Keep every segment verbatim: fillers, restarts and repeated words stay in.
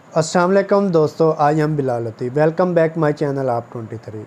अस्सलाम वालेकुम दोस्तों, I am Bilal Latif. Welcome back my channel आप ट्वेंटी थ्री।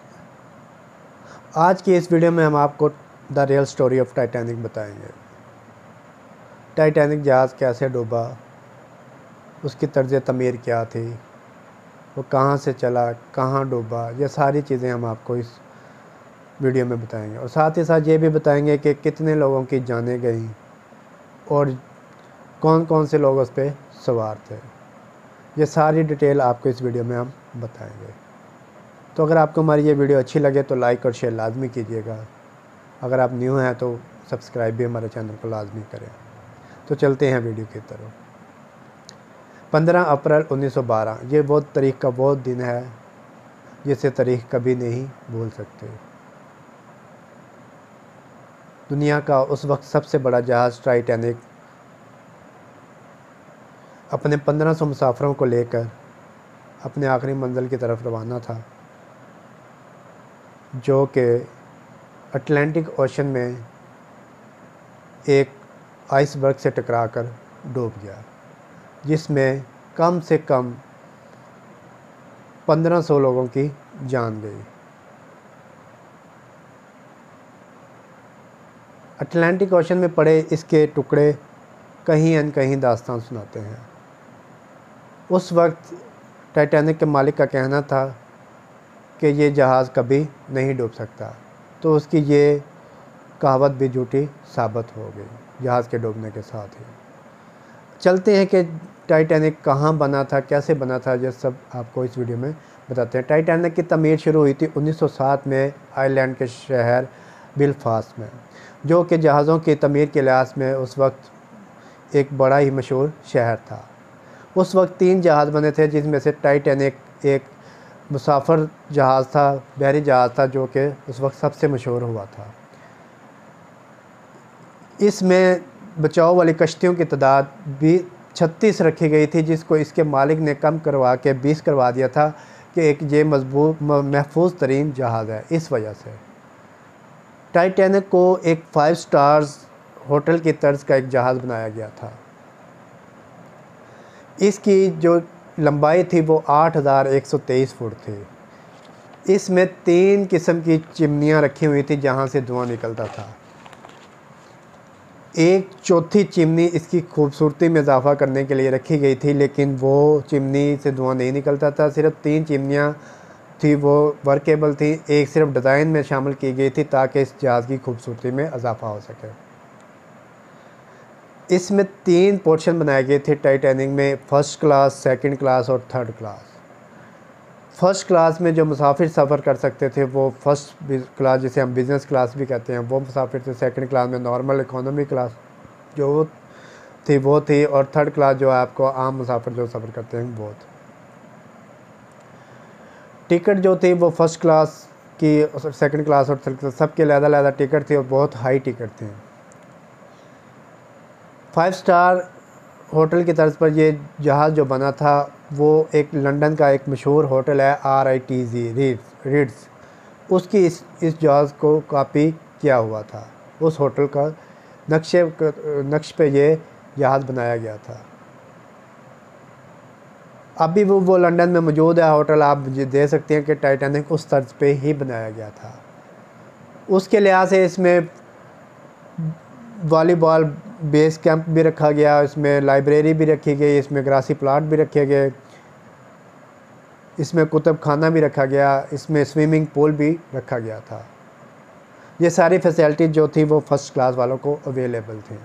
आज की इस वीडियो में हम आपको the real story of Titanic बताएंगे। टाइटैनिक जहाज़ कैसे डूबा, उसकी तर्ज तमीर क्या थी, वो कहाँ से चला, कहाँ डूबा, ये सारी चीज़ें हम आपको इस वीडियो में बताएंगे। और साथ ही साथ ये भी बताएंगे कि कितने लोगों की जानें गई और कौन कौन से लोग उस पर सवार थे। ये सारी डिटेल आपको इस वीडियो में हम बताएंगे। तो अगर आपको हमारी ये वीडियो अच्छी लगे तो लाइक और शेयर लाजमी कीजिएगा। अगर आप न्यू हैं तो सब्सक्राइब भी हमारे चैनल को लाजमी करें। तो चलते हैं वीडियो की तरफ। पंद्रह अप्रैल उन्नीस सौ बारह, ये वो तारीख का वो दिन है जिसे तारीख कभी नहीं भूल सकते। दुनिया का उस वक्त सबसे बड़ा जहाज़ टाइटैनिक अपने पंद्रह सौ मुसाफिरों को लेकर अपने आखिरी मंजिल की तरफ रवाना था, जो कि अटलांटिक ओशन में एक आइसबर्ग से टकराकर डूब गया, जिसमें कम से कम पंद्रह सौ लोगों की जान गई। अटलांटिक ओशन में पड़े इसके टुकड़े कहीं न कहीं दास्तान सुनाते हैं। उस वक्त टाइटैनिक के मालिक का कहना था कि ये जहाज़ कभी नहीं डूब सकता, तो उसकी ये कहावत भी झूठी साबित हो गई जहाज़ के डूबने के साथ ही। चलते हैं कि टाइटैनिक कहाँ बना था, कैसे बना था, ये सब आपको इस वीडियो में बताते हैं। टाइटैनिक की तमीर शुरू हुई थी उन्नीस सौ सात में आयरलैंड के शहर बेलफास्ट में, जो कि जहाज़ों की तमीर के लिहाज में उस वक्त एक बड़ा ही मशहूर शहर था। उस वक्त तीन जहाज़ बने थे, जिसमें से टाइटैनिक एक मुसाफिर जहाज़ था, बहरी जहाज़ था, जो कि उस वक्त सबसे मशहूर हुआ था। इसमें बचाव वाली कश्तियों की तादाद भी छत्तीस रखी गई थी, जिसको इसके मालिक ने कम करवा के बीस करवा दिया था कि एक ये मजबूत महफूज तरीन जहाज़ है। इस वजह से टाइटैनिक को एक फाइव स्टार्स होटल की तर्ज का एक जहाज़ बनाया गया था। इसकी जो लंबाई थी वो आठ हज़ार एक सौ तेईस फुट थी। इसमें तीन किस्म की चिमनियाँ रखी हुई थी जहाँ से धुआं निकलता था। एक चौथी चिमनी इसकी खूबसूरती में इजाफा करने के लिए रखी गई थी, लेकिन वो चिमनी से धुआं नहीं निकलता था। सिर्फ तीन चिमनियाँ थी, वो वर्केबल थी। एक सिर्फ डिज़ाइन में शामिल की गई थी ताकि इस जहाज़ की खूबसूरती में इजाफा हो सके। इसमें तीन पोर्शन बनाए गए थे टाइटैनिक में, फ़र्स्ट क्लास, सेकंड क्लास और थर्ड क्लास। फ़र्स्ट क्लास में जो मुसाफिर सफ़र कर सकते थे वो फ़र्स्ट क्लास, जिसे हम बिज़नेस क्लास भी कहते हैं, वो मुसाफिर थे। सेकंड क्लास में नॉर्मल इकोनॉमी क्लास जो थी वो थी, और थर्ड क्लास जो है आपको आम मुसाफिर जो सफ़र करते हैं वो थी। टिकट जो थी वो फ़र्स्ट क्लास की, सेकंड क्लास और थर्ड क्लास सबके अलग-अलग टिकट थी और बहुत हाई टिकट थे। फाइव स्टार होटल की तर्ज पर ये जहाज़ जो बना था वो एक लंदन का एक मशहूर होटल है, R I T Z Ritz Ritz उसकी इस इस जहाज़ को कॉपी किया हुआ था। उस होटल का नक्शे नक्श पे ये जहाज़ बनाया गया था। अभी वो वो लंदन में मौजूद है होटल, आप दे सकते हैं कि टाइटैनिक उस तर्ज पे ही बनाया गया था। उसके लिहाज से इसमें वॉलीबॉल बेस कैंप भी रखा गया, इसमें लाइब्रेरी भी रखी गई, इसमें ग्रासी प्लाट भी रखे गए, इसमें कुतुब खाना भी रखा गया, इसमें स्विमिंग पूल भी रखा गया था। ये सारी फैसिलिटी जो थी वो फर्स्ट क्लास वालों को अवेलेबल थी।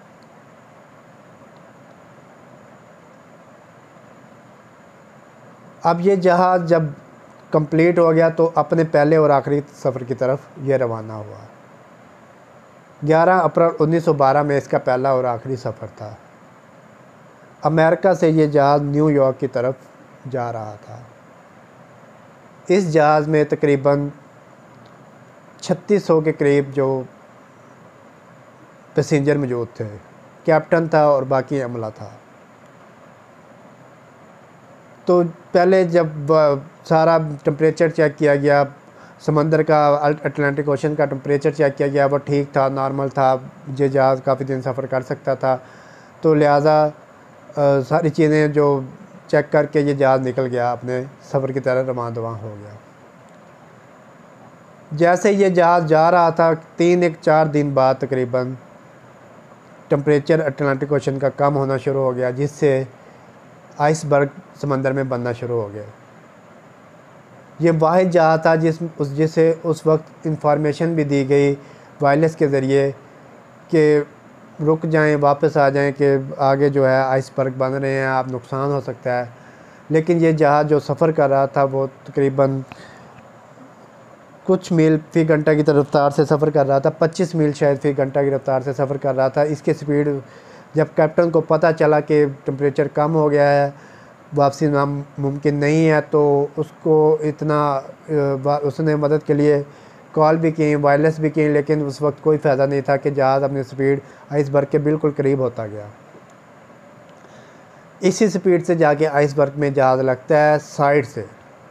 अब ये जहाज़ जब कंप्लीट हो गया तो अपने पहले और आखिरी सफ़र की तरफ ये रवाना हुआ। ग्यारह अप्रैल उन्नीस सौ बारह में इसका पहला और आखिरी सफ़र था। अमेरिका से ये जहाज़ न्यूयॉर्क की तरफ जा रहा था। इस जहाज़ में तकरीबन छत्तीस सौ के करीब जो पैसेंजर मौजूद थे, कैप्टन था और बाकी अमला था। तो पहले जब सारा टेम्परेचर चेक किया गया, समंदर का, अटलांटिक ओशन का टेम्परेचर चेक किया गया, वो ठीक था, नॉर्मल था, ये जहाज़ काफ़ी दिन सफ़र कर सकता था। तो लिहाजा सारी चीज़ें जो चेक करके ये जहाज़ निकल गया, अपने सफ़र की तरह रवां दवां हो गया। जैसे ये जहाज़ जा रहा था, तीन एक चार दिन बाद तकरीबन टेम्परेचर अटलांटिक ओशन का कम होना शुरू हो गया, जिससे आइसबर्ग समंदर में बनना शुरू हो गया। ये वाहिद जहाज़ था जिस उस जिसे उस वक्त इंफॉर्मेशन भी दी गई वायरलेस के ज़रिए कि रुक जाएं, वापस आ जाएं कि आगे जो है आइसबर्ग बन रहे हैं, आप नुकसान हो सकता है। लेकिन ये जहाज़ जो सफ़र कर रहा था वो तकरीबन कुछ मील फ़ी घंटा की रफ्तार से सफ़र कर रहा था, पच्चीस मील शायद फ़ी घंटा की रफ्तार से सफ़र कर रहा था। इसकी स्पीड जब कैप्टन को पता चला कि टेम्परेचर कम हो गया है, वापसी नामुमकिन नहीं है, तो उसको इतना उसने मदद के लिए कॉल भी की, वायरलेस भी की, लेकिन उस वक्त कोई फ़ायदा नहीं था कि जहाज़ अपनी स्पीड आइसबर्ग के बिल्कुल करीब होता गया। इसी स्पीड से जाके आइसबर्ग में जहाज़ लगता है साइड से,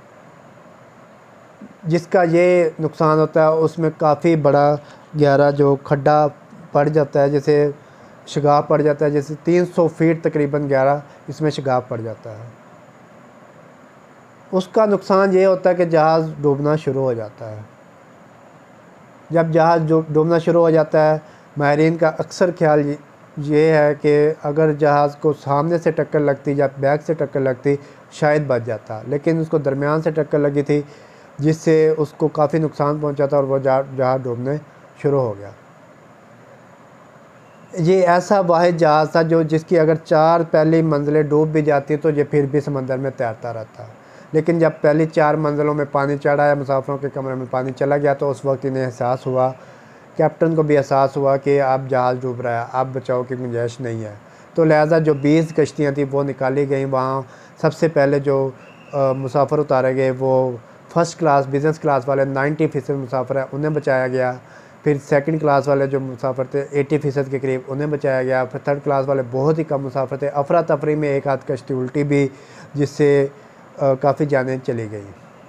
जिसका ये नुकसान होता है उसमें काफ़ी बड़ा गहरा जो खड्डा पड़ जाता है, जैसे शगाफ पड़ जाता है, जैसे तीन सौ फीट तकरीबन गहरा इसमें शगाफ पड़ जाता है। उसका नुकसान ये होता है कि जहाज़ डूबना शुरू हो जाता है। जब जहाज़ डूबना शुरू हो जाता है, माहिरीन का अक्सर ख्याल ये है कि अगर जहाज़ को सामने से टक्कर लगती या बैक से टक्कर लगती शायद बच जाता, लेकिन उसको दरमियान से टक्कर लगी थी, जिससे उसको काफ़ी नुकसान पहुंचा था और वह जहाज़ डूबने शुरू हो गया। ये ऐसा वाहिद जहाज़ था जो जिसकी अगर चार पहली मंजिलें डूब भी जाती तो ये फिर भी समंदर में तैरता रहता। लेकिन जब पहली चार मंजिलों में पानी चढ़ा या मुसाफिरों के कमरे में पानी चला गया तो उस वक्त इन्हें एहसास हुआ, कैप्टन को भी एहसास हुआ कि अब जहाज़ डूब रहा है, अब बचाव की गुंजाइश नहीं है। तो लिहाजा जो बीस कश्तियाँ थी वो निकाली गई। वहाँ सबसे पहले जो मुसाफिर उतारे गए वो फ़र्स्ट क्लास बिज़नेस क्लास वाले नब्बे फ़ीसद मुसाफिर हैं, उन्हें बचाया गया। फिर सेकंड क्लास वाले जो मुसाफिर थे अस्सी फ़ीसद के करीब, उन्हें बचाया गया। फिर थर्ड क्लास वाले बहुत ही कम मुसाफिर थे। अफरा तफरी में एक आध कश्ती उल्टी भी, जिससे काफ़ी जानें चली गई।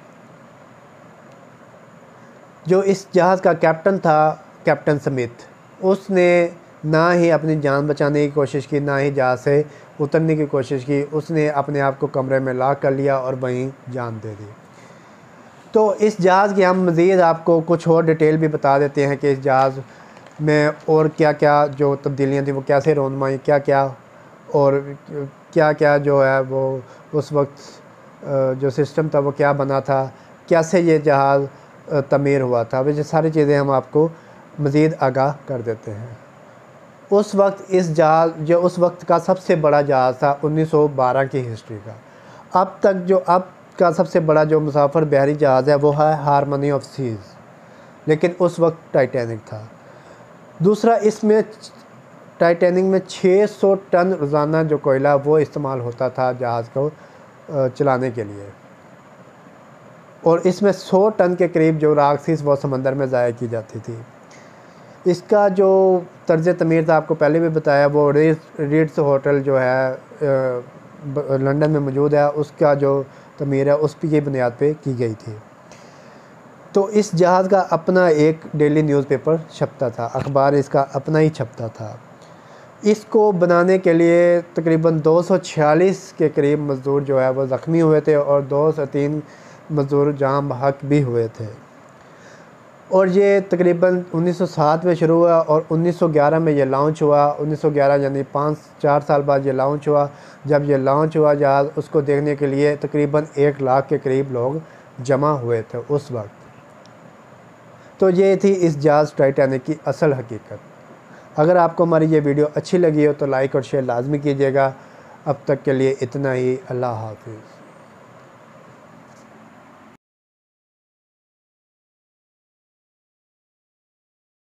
जो इस जहाज़ का कैप्टन था, कैप्टन स्मिथ, उसने ना ही अपनी जान बचाने की कोशिश की, ना ही जहाज़ से उतरने की कोशिश की। उसने अपने आप को कमरे में लॉक कर लिया और वहीं जान दे दी। तो इस जहाज़ की हम मज़ीद आपको कुछ और डिटेल भी बता देते हैं कि इस जहाज़ में और क्या क्या जो तब्दीलियाँ थी वो कैसे रोनमाई, क्या क्या और क्या क्या जो है वो उस वक्त जो सिस्टम था वो क्या बना था, कैसे ये जहाज़ तमीर हुआ था। वह सारी चीज़ें हम आपको मज़ीद आगाह कर देते हैं। उस वक्त इस जहाज़ जो उस वक्त का सबसे बड़ा जहाज़ था उन्नीस सौ बारह की हिस्ट्री का, अब तक जो अब का सबसे बड़ा जो मुसाफिर बहरी जहाज़ है वो है हारमोनी ऑफ सीज़, लेकिन उस वक्त टाइटैनिक था। दूसरा, इसमें टाइटैनिक में छह सौ टन रोज़ाना जो कोयला वो इस्तेमाल होता था जहाज़ को चलाने के लिए, और इसमें सौ टन के करीब जो राख वो समंदर में ज़ाया की जाती थी। इसका जो तर्ज तमीर था आपको पहले भी बताया, वो रीड्स होटल जो है लंदन में मौजूद है, उसका जो तमीर है उस की बुनियाद पे की गई थी। तो इस जहाज़ का अपना एक डेली न्यूज़पेपर छपता था, अखबार इसका अपना ही छपता था। इसको बनाने के लिए तकरीबन दो सौ छियालीस के करीब मज़दूर जो है वो ज़ख्मी हुए थे और दो सौ तीन मज़दूर जाम बहक भी हुए थे। और ये तकरीबन उन्नीस सौ सात में शुरू हुआ और उन्नीस सौ ग्यारह में ये लॉन्च हुआ। उन्नीस सौ ग्यारह यानी पाँच चार साल बाद ये लॉन्च हुआ। जब ये लॉन्च हुआ जहाज़, उसको देखने के लिए तकरीबन एक लाख के करीब लोग जमा हुए थे उस वक्त। तो ये थी इस जहाज़ टाइटैनिक की असल हकीकत। अगर आपको हमारी ये वीडियो अच्छी लगी हो तो लाइक और शेयर लाजमी कीजिएगा। अब तक के लिए इतना ही। अल्लाह हाफ़िज़।